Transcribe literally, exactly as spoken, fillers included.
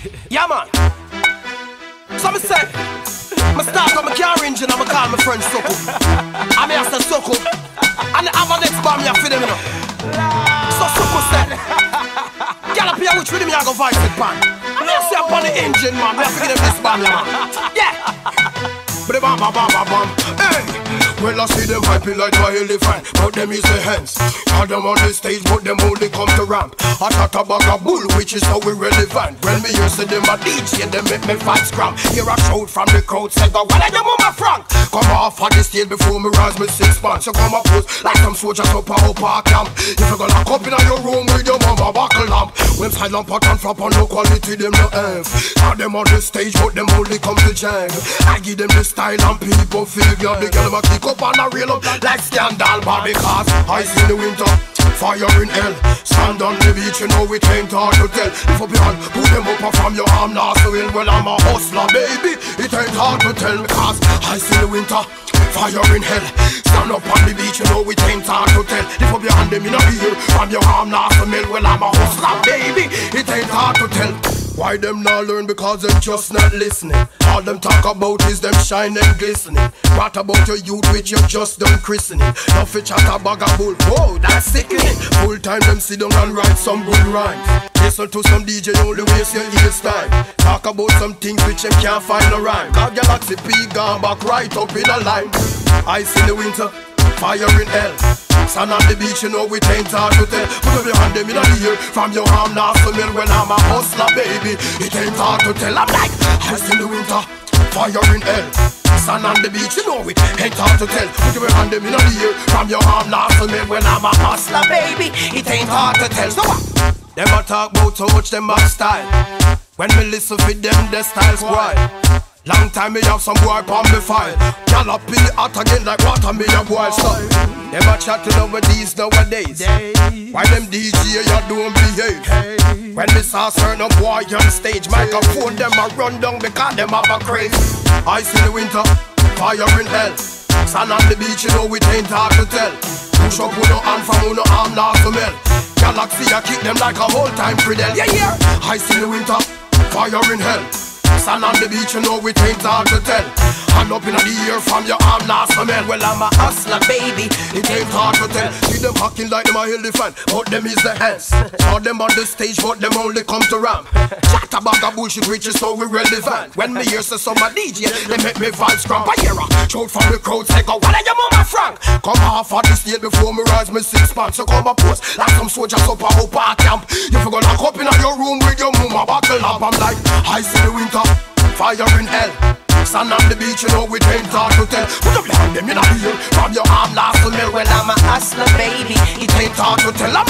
Yeah, man. So me say, me start on my car engine and me call my friend Soko. And me ask the Soko, and the have a next bomb me a feed them, you know. So Soko said, girl up here which rhythm you go vice it, man. And me a say upon the engine, man, me a feed them this bomb, yeah, man. Yeah. But bam bam bam bam bam. Hey. Well, I see them hyping like my elephant, but them is the hands. Got them on the stage, but them only come to ramp. I talk about a bull, which is so irrelevant. When me used to them a D J, them make me fight scram. Hear a shout from the crowd, say go, what are you mama Frank? Come off of the stage before me rise me six pants. So come up post like some soldiers up a up a camp. If you go lock up in your room with your mama buckle lamp, when silent pot and flop on no quality, them no have. Got them on the stage, but them only come to jam. I give them the style and people feel me. The girl ma kick up and a reel up like scandal, but because ice in the winter, fire in hell. Stand on the beach, you know it ain't hard to tell. If up your hand, put them up from your arm, now so ill. Well, I'm a hustler, baby. It ain't hard to tell because ice in the winter, fire in hell. Stand up on the beach, you know it ain't hard to tell. If up your hand, them in a ear, from your arm, now so ill. Well, I'm a hustler, baby. It ain't hard to tell. Why them not learn? Because them just not listening. All them talk about is them shine and glistening. What about your youth which you just done christening? Now fi chat a bag of bull, whoa, that's sickening. Full time them sit down and write some good rhymes. Listen to some D J, only waste your ears time. Talk about some things which them can't find no rhyme. Cause Galaxy P gone back right up in a line. Ice in the winter, fire in hell. Sun on the beach, you know it ain't hard to tell. Put up your hand them in the ear, from your arm now to me. When I'm a hustler, baby, it ain't hard to tell. I'm like, ice in the winter, fire in hell. Sun on the beach, you know it ain't hard to tell. Put up your hand them in the ear, from your arm now to me. When I'm a hustler, baby, it ain't hard to tell. So what? Them a talk about how much them have style. When me listen for them, their style's wild. Long time me have some boy on me file. Y'all up in the hot again like water me a boil stuff. Them a chatting over these nowadays. Why them D J you don't behave? When me saw certain boy on stage, microphone them a run down because them have a craze. Ice in the winter, fire in hell. Sun on the beach, you know it ain't hard to tell. Push up with no hand from no arm now to melt. Galaxy a kick them like a whole time Fidel. Yeah yeah. Ice in the winter, fire in hell. Sun on the beach, you know it ain't hard to tell. Hand up in the air from your arm, now smell. Well, I'm a hustler, baby. It ain't hard to tell. See them hacking like them a elephant, but them is the hands. Saw them on the stage, but them only come to ramp. Chat about the bullshit which is so irrelevant. When me hear say some a D J, they make me vibes cramp. I hear a shout from the crowd, say go, what are you mama Frank? Come off of the stage before me rise me six pants. So come a post like some soldiers up a up a camp. You for gonna lock up in your room with your mama buckle up. I'm like, ice in the winter, fire in hell. Sun on the beach, you know it ain't hard to tell. Put up your hand them in a ear, from your arm last to me. Well, I'm a hustler, baby, it ain't hard to tell. I'm